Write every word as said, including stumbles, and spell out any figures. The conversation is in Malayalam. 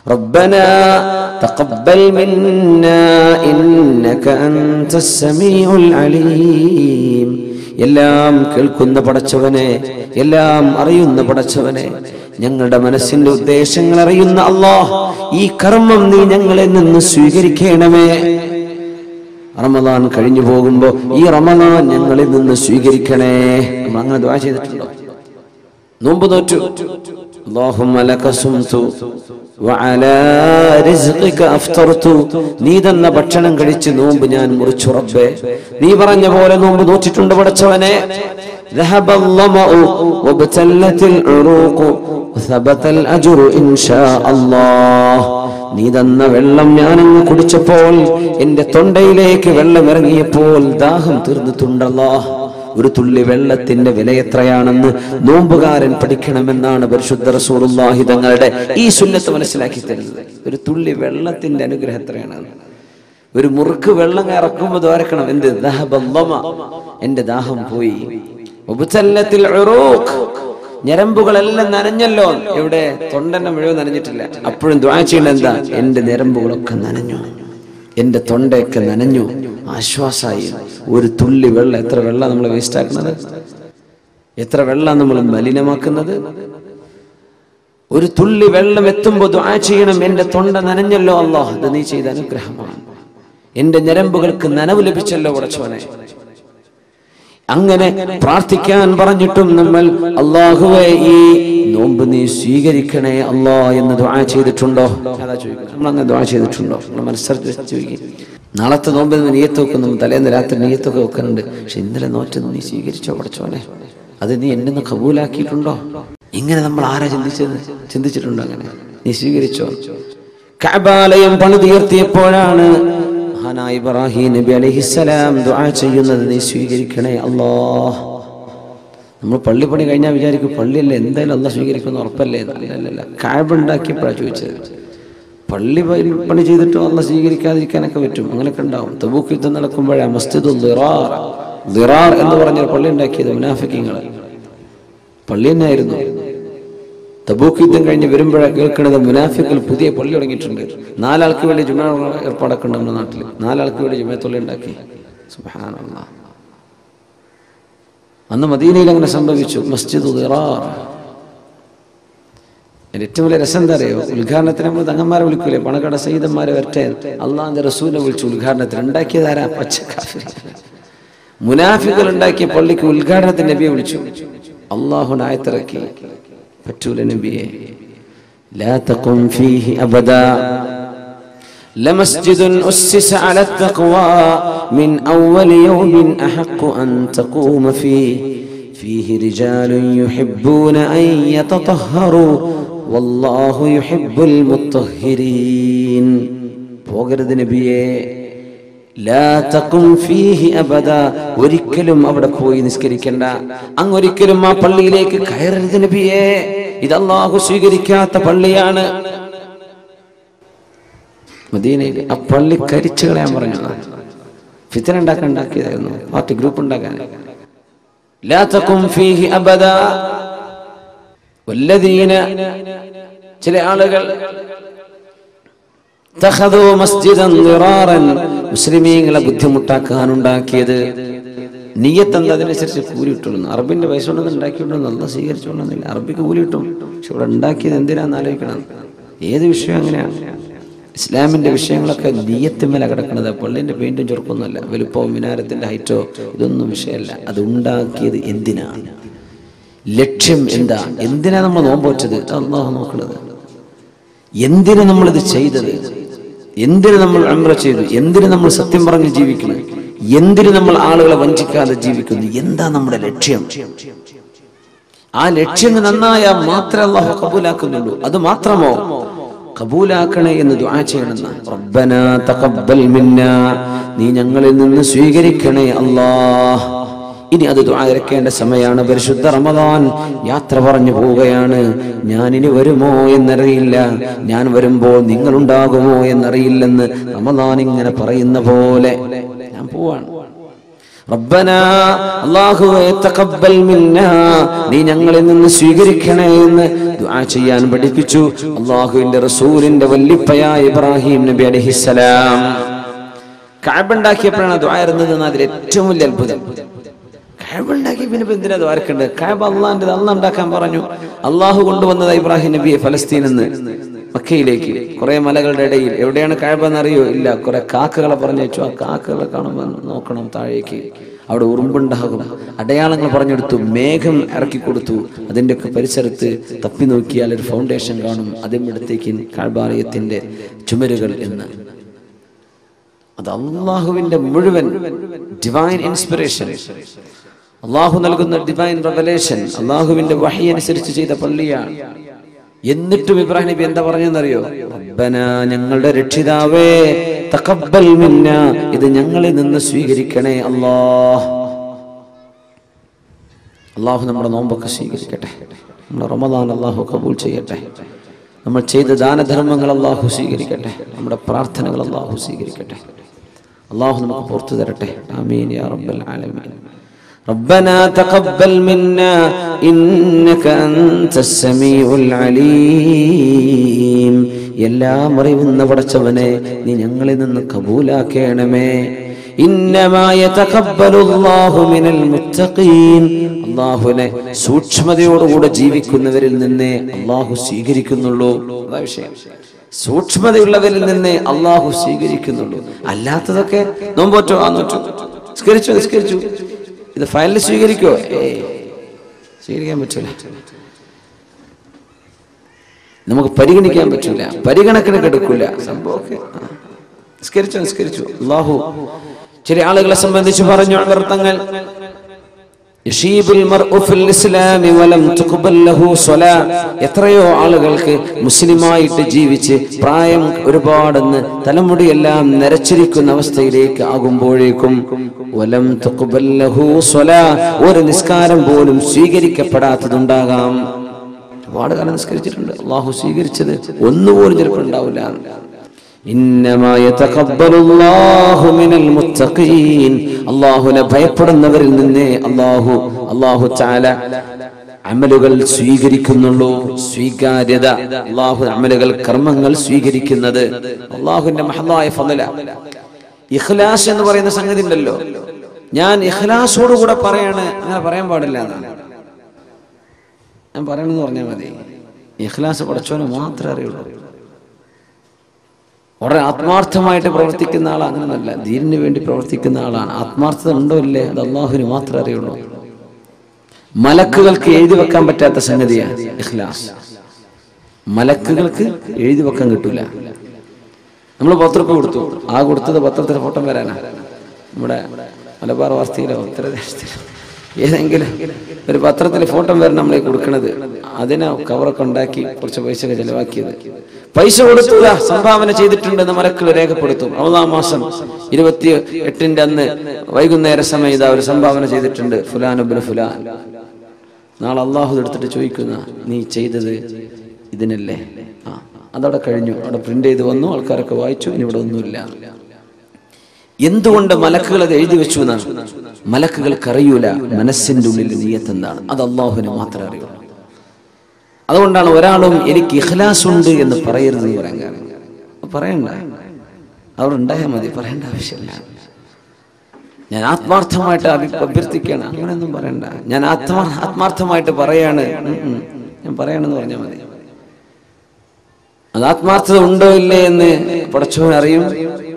ربنا تقبل منا إنك أنت السميع العليم. എല്ലാം കേൾക്കുന്ന പടച്ചവനെ, എല്ലാം അറിയുന്ന പടച്ചവനെ, ഞങ്ങളുടെ മനസ്സിന്റെ ഉദ്ദേശങ്ങൾ അറിയുന്ന അല്ലാഹ്, ഈ കർമ്മം നീ ഞങ്ങളിൽ നിന്ന് സ്വീകരിക്കണമേ. റമദാൻ കഴിഞ്ഞു പോകുമ്പോ ഈ റമദാൻ ഞങ്ങളിൽ നിന്ന് സ്വീകരിക്കണേ. നമ്മൾ അങ്ങനെ ദുആ ചെയ്തിട്ടുണ്ടോ? നോമ്പ് നോറ്റു, അല്ലാഹുമ്മ ലക സുംതു വഅലാ റിസ്ഖിക അഫ്തർതു, നീ തന്ന ഭക്ഷണം കഴിച്ച് നോമ്പ് ഞാൻ മുറിച്ചു റബ്ബേ. നീ പറഞ്ഞ പോലെ നോമ്പ് നോറ്റിട്ടുണ്ട് പടച്ചവനെ. ذهب الظمأ وابتلت العروق وثبت الأجر إن شاء الله. നീ തന്ന വെള്ളം ഞാനങ്ങ് കുടിച്ചപ്പോൾ, എന്റെ തൊണ്ടയിലേക്ക് വെള്ളം ഇറങ്ങിയപ്പോൾ ദാഹം തീർന്നിട്ടുണ്ടല്ലോ. ഒരു തുള്ളി വെള്ളത്തിന്റെ വില എത്രയാണെന്ന് നോമ്പുകാരൻ പഠിക്കണമെന്നാണ് പരിശുദ്ധ റസൂലുള്ളാഹി തങ്ങളുടെ ഈ സുന്നത്ത് മനസ്സിലാക്കി തരുന്നത്. ഒരു തുള്ളി വെള്ളത്തിന്റെ അനുഗ്രഹം എത്രയാണ്. ഒരു മുറുക്ക് വെള്ളം ഇറക്കുമ്പോൾ ദ്വാരക്കണം, എന്ത് ദഹബല്ലമ, എന്റെ ദാഹം പോയി. വബതല്ലത്തിൽ ഉറൂഖ്, ഞരമ്പുകളെല്ലാം നനഞ്ഞല്ലോ. എവിടെ? തൊണ്ടന്നെ മുഴുവൻ നനഞ്ഞിട്ടില്ല. അപ്പോഴും ദുആ ചെയ്യണം, എന്താ? എന്റെ ഞരമ്പുകളൊക്കെ നനഞ്ഞു, എന്റെ തൊണ്ടയൊക്കെ നനഞ്ഞു, ആശ്വാസമായി. ഒരു തുള്ളി വെള്ളം, എത്ര വെള്ളം നമ്മൾ വേസ്റ്റ് ആക്കുന്നത്, എത്ര വെള്ളം നമ്മൾ മലിനമാക്കുന്നത്. ഒരു തുള്ളി വെള്ളം എത്തുമ്പോൾ ദുആ ചെയ്യണം, എന്റെ തൊണ്ട നനഞ്ഞല്ലോ അല്ലാഹ്, ഇത് നീ ചെയ്ത അനുഗ്രഹമാണ്, എന്റെ ഞരമ്പുകൾക്ക് നനവ് ലഭിച്ചല്ലോ പടച്ചവനെ. അങ്ങനെ പ്രാർത്ഥിക്കാൻ പറഞ്ഞിട്ടും നമ്മൾ അല്ലാഹുവേ ഈ നോമ്പ് നീ സ്വീകരിക്കണേ അല്ലാ എന്ന് ദുആ ചെയ്തിട്ടുണ്ടോ? അതാ ചോദിക്കുന്നത്. നമ്മൾ അങ്ങനെ ദുആ ചെയ്തിട്ടുണ്ടോ? നമ്മൾ മനസ്സറിച്ച് ചോദിക്കും. നാളത്തെ നോമ്പിൽ നിയ്യത്ത് വെക്കുന്നു, തലേന്ന് രാത്രി നിയ്യത്തൊക്കെ വെക്കുന്നുണ്ട്. പക്ഷെ ഇന്നലെ നോറ്റത് നീ സ്വീകരിച്ചോ പടച്ചോനെ? അത് നീ എന്നെ ഒന്ന് കബൂലാക്കിയിട്ടുണ്ടോ? ഇങ്ങനെ നമ്മൾ ആരാ ചിന്തിച്ചത്? ചിന്തിച്ചിട്ടുണ്ടോ? അങ്ങനെ നീ സ്വീകരിച്ചോ? കഅബാലയം പണിതുയർത്തിയപ്പോഴാണ് മഹാനായ ഇബ്രാഹിം നബി അലൈഹിസ്സലാം ദുആ ചെയ്യുന്നത്, നീ സ്വീകരിക്കണേ അല്ലാഹ്. നമ്മൾ പള്ളി പണി കഴിഞ്ഞാൽ വിചാരിക്കും പള്ളിയല്ലേ എന്തായാലും അല്ലാഹ് സ്വീകരിക്കുമെന്ന് ഉറപ്പല്ലേ? അല്ലല്ല, കഅബ ഉണ്ടാക്കിയപ്പോഴാണ് ചോദിച്ചത്. പള്ളി പണി ചെയ്തിട്ടും അല്ലാഹ് സ്വീകരിക്കാതിരിക്കാനൊക്കെ പറ്റും, അങ്ങനെയൊക്കെ ഉണ്ടാവും. തബൂക്ക് യുദ്ധം നടക്കുമ്പോഴാണ് മസ്ജിദുൽ ദിറാർ ദിറാർ എന്ന് പറഞ്ഞൊരു പള്ളി ഉണ്ടാക്കിയത് മുനാഫിക്കീങ്ങൾ. പള്ളി തന്നെയായിരുന്നു. തബൂക്ക് യുദ്ധം കഴിഞ്ഞ് വരുമ്പോഴാണ് കേൾക്കുന്നത് മുനാഫിക്കുകൾ പുതിയ പള്ളി തുടങ്ങിയിട്ടുണ്ട്. നാലാൾക്ക് വേണ്ടി ജുമാ ഏർപ്പാടൊക്കെ ഉണ്ട് നമ്മുടെ നാട്ടിൽ. നാലാൾക്ക് വേണ്ടി ജുമാത്തുള്ളി ഉണ്ടാക്കി. സുബ്ഹാനല്ലാഹ്. അന്ന് മദീനയിൽ അങ്ങനെ സംഭവിച്ചു. മസ്ജിദ് ദിറാർ. ഏറ്റവും വലിയ രസം എന്താ അറിയോ? ഉദ്ഘാടനത്തിന് നമ്മൾ തങ്ങന്മാരെ വിളിക്കൂലേ, പണക്കട സയ്യിദന്മാരെ വരട്ടെ, അള്ളാഹിന്റെ റസൂലിനെ വിളിച്ചു ഉദ്ഘാടനത്തിന്. ഉണ്ടാക്കിയതാരാ? പച്ചക്കാഫിർ മുനാഫിക്കുകൾ ഉണ്ടാക്കിയ പള്ളിക്ക് ഉദ്ഘാടനത്തിന് നബിയെ വിളിച്ചു. അള്ളാഹു ആയത്തിറക്കി, പറ്റൂല നബിയെ, ലാ തഖും ഫീഹി അബദാ ലമസ്ജിദുൻ ഉസ്സിസ അല തഖ്വാ മിൻ അവ്വലി യൗമിൻ അഹഖു അൻ തഖൂമ ഫീഹി ഫീഹി റിജാലുൻ യുഹിബ്ബൂന അൻ യതതഹറു വല്ലാഹു യുഹിബ്ബുൽ മുത്തഹിരീൻ. പോകരുത് നബിയെ, ലാ തഖും ഫീഹി അബദാ, ഒരിക്കലും അവിടെ പോയി നിസ്കരിക്കണ്ട, അങ്ങൊരിക്കലും ആ പള്ളിയിലേക്ക് കയറരുത് നബിയെ, ഇത് അല്ലാഹു സ്വീകരിക്കാത്ത പള്ളിയാണ്. മദീനയിൽ ആ പള്ളി കരിച്ചു കളയാൻ പറഞ്ഞു. ഫിത്ന ഉണ്ടാക്കാൻ ഉണ്ടാക്കിയതായിരുന്നു, പാർട്ടി ഗ്രൂപ്പ് ഉണ്ടാക്കാൻ. ലാ തഖും ഫീഹി അബദാ വല്ലദീന, ചില ആളുകൾ തഖദൂ മസ്ജിദൻ ദിറാറൻ, മുസ്ലിമീങ്ങളെ ബുദ്ധിമുട്ടാക്കാൻ ഉണ്ടാക്കിയത്. നിയ്യത്ത് എന്താ? അതിനനുസരിച്ച് കൂലി കിട്ടുള്ളൂ. അറബിന്റെ പൈസ കൊണ്ടൊന്നും ഉണ്ടാക്കിയിട്ടുണ്ടെന്ന് അല്ലാഹ് സ്വീകരിച്ചോളുന്നില്ല. അറബിക്ക് കൂലി കിട്ടും, പക്ഷെ ഇവിടെ ഉണ്ടാക്കിയത് എന്തിനാന്ന് ആലോചിക്കണം. ഏത് വിഷയം അങ്ങനെയാണ്. ഇസ്ലാമിന്റെ വിഷയങ്ങളൊക്കെ നിയ്യത്തുമേല കിടക്കുന്നത്. പള്ളിന്റെ പെയിന്റും ചെറുക്കൊന്നുമല്ല, വലുപ്പവും മിനാരത്തിന്റെ ഹൈറ്റോ ഇതൊന്നും വിഷയമല്ല. അത് ഉണ്ടാക്കിയത് എന്തിനാണ്? ലക്ഷ്യം എന്താ? എന്തിനാ നമ്മൾ നോമ്പോറ്റത്? അല്ലാഹു നോക്കുന്നത്. എന്തിനു നമ്മളിത് ചെയ്തത്? എന്തിനു നമ്മൾ ഉംറ ചെയ്തു? എന്തിനു നമ്മൾ സത്യം പറഞ്ഞ് ജീവിക്കുന്നു? എന്തിനു നമ്മൾ ആളുകളെ വഞ്ചിക്കാതെ ജീവിക്കുന്നു? എന്താ നമ്മുടെ ലക്ഷ്യം? ആ ലക്ഷ്യം നന്നായാൽ മാത്രമേ അല്ലാഹു കബൂലാക്കുന്നുള്ളൂ. അത് മാത്രമോ? കബൂലാക്കണേ എന്ന് ദുആ ചെയ്യണമെന്ന്. റബ്ബനാ തഖബ്ബൽ മിന്നാ, നീ ഞങ്ങളിൽ നിന്ന് സ്വീകരിക്കണേ അല്ലാഹ്. ഇനി അത് ദുആ ഇറക്കേണ്ട സമയമാണ്. പരിശുദ്ധ റമദാൻ യാത്ര പറഞ്ഞു പോവുകയാണ്. ഞാനിനി വരുമോ എന്നറിയില്ല, ഞാൻ വരുമ്പോൾ നിങ്ങൾ ഉണ്ടാകുമോ എന്നറിയില്ലെന്ന് റമദാൻ ഇങ്ങനെ പറയുന്ന പോലെ ഞാൻ പോവാണ്. റബ്ബനാ അല്ലാഹുവേ തഖബ്ബൽ മിന്നാ നീ ഞങ്ങളിൽ നിന്ന് സ്വീകരിക്കണേ എന്ന് ദുആ ചെയ്യാൻ പഠിപ്പിച്ചു അല്ലാഹുവിന്റെ റസൂലിന്റെ വല്ലിപ്പയായ ഇബ്രാഹിം നബി അലൈഹിസ്സലാം. കഅബ ഉണ്ടാക്കിയപ്പോഴാണ് ദുആ ഇരുന്നത് എന്ന് അതിൽ ഏറ്റവും വലിയ അത്ഭുതം. കഅബ ഉണ്ടാക്കി പിന്നെ എന്തിനാ ദുആ ഇറക്കേണ്ടത്? കഅബ അല്ലാഹുവിന്റെ അല്ലാഹ് ഉണ്ടാക്കാൻ പറഞ്ഞു. അല്ലാഹു കൊണ്ടുവന്നത് ഇബ്രാഹിം നബിയെ ഫലസ്തീനിൽ നിന്ന് മക്കയിലേക്ക്, കുറെ മലകളുടെ ഇടയിൽ. എവിടെയാണ് കഅബ എന്നറിയോ? ഇല്ല. കുറെ കാക്കകളെ പറഞ്ഞു വെച്ചു. ആ കാക്കകളെ കാണുമ്പോൾ നോക്കണം താഴേക്ക്, അവിടെ ഉറുമ്പുണ്ടാകും. അടയാളങ്ങൾ പറഞ്ഞെടുത്തു, മേഘം ഇറക്കി കൊടുത്തു. അതിൻ്റെയൊക്കെ പരിസരത്ത് തപ്പി നോക്കിയാൽ ഒരു ഫൗണ്ടേഷൻ കാണും. അതിനടുത്തേക്ക് കഅബാലയത്തിന്റെ ചുമരുകൾ എന്ന്. അത് അള്ളാഹുവിന്റെ മുഴുവൻ ഡിവൈൻ ഇൻസ്പിറേഷൻ, അള്ളാഹു നൽകുന്ന ഡിവൈൻ റെവലേഷൻ, അള്ളാഹുവിന്റെ വഹി അനുസരിച്ച് ചെയ്ത പള്ളിയാണ്. എന്നിട്ടും ഇബ്രാഹിം നബി എന്താ പറഞ്ഞെന്നറിയോ? റബ്ബനാ ഞങ്ങളുടെ രക്ഷിതാവേ തഖബ്ബൽ മിന്നാ ഇത് ഞങ്ങളിൽ നിന്ന് സ്വീകരിക്കണേ അല്ലാഹ്. അള്ളാഹു നമ്മുടെ നോമ്പൊക്കെ സ്വീകരിക്കട്ടെ, നമ്മുടെ റമദാൻ അള്ളാഹു കബൂൽ ചെയ്യട്ടെ, നമ്മൾ ചെയ്ത ദാനധർമ്മങ്ങൾ അള്ളാഹു സ്വീകരിക്കട്ടെ, നമ്മുടെ പ്രാർത്ഥനകൾ അള്ളാഹു സ്വീകരിക്കട്ടെ. അള്ളാഹു നമുക്ക് പുറത്തു തരട്ടെ. ആമീൻ യാ റബ്ബൽ ആലമീൻ. ربنا تقبل منا إنك أنت السميع العليم എല്ലാം അറിയുന്ന പടച്ചവനെ നീ ഞങ്ങളിൽ നിന്ന് കബൂലാക്കണമേ. إنما يتقبل الله من المتقين അല്ലാഹുവിനെ സൂക്ഷ്മതയോടുകൂടെ ജീവിക്കുന്നവരിൽ നിന്നേ അല്ലാഹു സ്വീകരിക്കുന്നുള്ളൂ. അതാ വിഷയം. സൂക്ഷ്മതയുള്ളവരിൽ നിന്നേ അല്ലാഹു സ്വീകരിക്കുന്നുള്ളൂ. അല്ലാത്തതൊക്കെ നോമ്പോറ്റോ ആ നോറ്റോ നിസ്കരിച്ചോ നിസ്കരിച്ചു ഇത് ഫയലിൽ സ്വീകരിക്കോ? ഏയ് സ്വീകരിക്കാൻ പറ്റൂല. നമുക്ക് പരിഗണിക്കാൻ പറ്റൂല, പരിഗണക്കിന് എടുക്കൂല. സംഭവമൊക്കെ നിസ്കരിച്ചു നിസ്കരിച്ചു അല്ലാഹു ചില ആളുകളെ സംബന്ധിച്ച് പറഞ്ഞു അർത്ഥങ്ങൾ. എത്രയോ ആളുകൾക്ക് മുസ്ലിമായിട്ട് ജീവിച്ച് പ്രായം ഒരുപാടെന്ന് തലമുടിയെല്ലാം നരച്ചിരിക്കുന്ന അവസ്ഥയിലേക്ക് ആകുമ്പോഴേക്കും വലം തുഖ്ബൽ ലഹു സ്വലാ ഒരു നിസ്കാരം പോലും സ്വീകരിക്കപ്പെടാത്തതുണ്ടാകാം. ഒരുപാട് കാലം നിസ്കരിച്ചിട്ടുണ്ട്, അല്ലാഹു സ്വീകരിച്ചത് ഒന്നുപോലും ചിലപ്പോൾ ഉണ്ടാവില്ല. ഇന്നമാ യതഖബ്ബലുല്ലാഹു മിനൽ മുത്തഖീൻ അല്ലാഹുവിനെ ഭയപ്പെടുന്നവരിൽ നിന്നേ അല്ലാഹു അല്ലാഹു തആല അമലുകൾ സ്വീകരിക്കുന്നുള്ളൂ. സ്വീകാര്യത, അല്ലാഹു അമലുകൾ കർമ്മങ്ങൾ സ്വീകരിക്കുന്നത് അല്ലാഹുവിന്റെ മഹദായ ഫളല. ഇഖ്ലാസ് എന്ന് പറയുന്ന സംഗതി ഉണ്ടല്ലോ, ഞാൻ ഇഖ്ലാസോടുകൂടെ പറയാണ്, അങ്ങനെ പറയാൻ പാടില്ല എന്നാണ് ഞാൻ പറയണമെന്ന് പറഞ്ഞാൽ മതി. ഇഖ്ലാസ് പടച്ചവനെ മാത്രമേ അറിയുള്ളൂ. വളരെ ആത്മാർത്ഥമായിട്ട് പ്രവർത്തിക്കുന്ന ആൾ അങ്ങനെയല്ല, ദീനിന് വേണ്ടി പ്രവർത്തിക്കുന്ന ആളാണ്. ആത്മാർത്ഥത ഉണ്ടോ ഇല്ലേ അത് അള്ളാഹുവിന് മാത്രമേ അറിയുള്ളൂ. മലക്കുകൾക്ക് എഴുതി വെക്കാൻ പറ്റാത്ത സംഗതിയാണ് ഇഖ്ലാസ്. മലക്കുകൾക്ക് എഴുതി വെക്കാൻ കിട്ടൂല. നമ്മൾ പത്രപ്പ് കൊടുത്തു, ആ കൊടുത്തത് പത്രത്തിലെ ഫോട്ടോ വരാനാ. നമ്മുടെ മലബാർ വാർത്തയിലോ ഉത്തരദേശത്തിലോ ഏതെങ്കിലും ഒരു പത്രത്തിൽ ഫോട്ടോ വരാൻ നമ്മളെ കൊടുക്കണത്. അതിനെ കവറൊക്കെ ഉണ്ടാക്കി കുറച്ച് പൈസ ഒക്കെ ചെലവാക്കിയത്. പൈസ കൊടുത്തുക സംഭാവന ചെയ്തിട്ടുണ്ടെന്ന് മലക്കൾ രേഖപ്പെടുത്തും. റമദാൻ മാസം ഇരുപത്തി എട്ടിന്റെ അന്ന് വൈകുന്നേര സമയം ഇതാ ഒരു സംഭാവന ചെയ്തിട്ടുണ്ട് ഫുലാൻ ഇബ്നു ഫുലാൻ. നാളെ അള്ളാഹു എടുത്തിട്ട് ചോദിക്കുന്ന നീ ചെയ്തത് ഇതിനല്ലേ? ആ അതവിടെ കഴിഞ്ഞു, അവിടെ പ്രിന്റ് ചെയ്ത് വന്നു, ആൾക്കാരൊക്കെ വായിച്ചു, ഇനി ഇവിടെ ഒന്നുമില്ല. എന്തുകൊണ്ട് മലക്കുകൾ അത് എഴുതി വെച്ചു എന്നാണ്. മലക്കുകൾക്ക് അറിയൂല മനസ്സിന്റെ ഉള്ളിൽ നിയ്യത്ത് എന്താണ്, അത് അള്ളാഹുവിന് മാത്രമേ അറിയൂ. അതുകൊണ്ടാണ് ഒരാളും എനിക്ക് ഇഖ്ലാസ് ഉണ്ട് എന്ന് പറയരുത് എന്ന് പറയാൻ കാരണം. പറയണ്ട, അവിടെ ഉണ്ടായാൽ മതി, പറയേണ്ട ആവശ്യമില്ല. ഞാൻ ആത്മാർത്ഥമായിട്ട് അഭ്യർത്ഥിക്കുകയാണ്, അങ്ങനെയൊന്നും പറയണ്ട. ഞാൻ ആത്മാ ആത്മാർത്ഥമായിട്ട് പറയാണ്, ഞാൻ പറയണമെന്ന് പറഞ്ഞാൽ മതി. അത് ആത്മാർത്ഥത ഉണ്ടോ ഇല്ലേ എന്ന് പടച്ചവൻ അറിയും,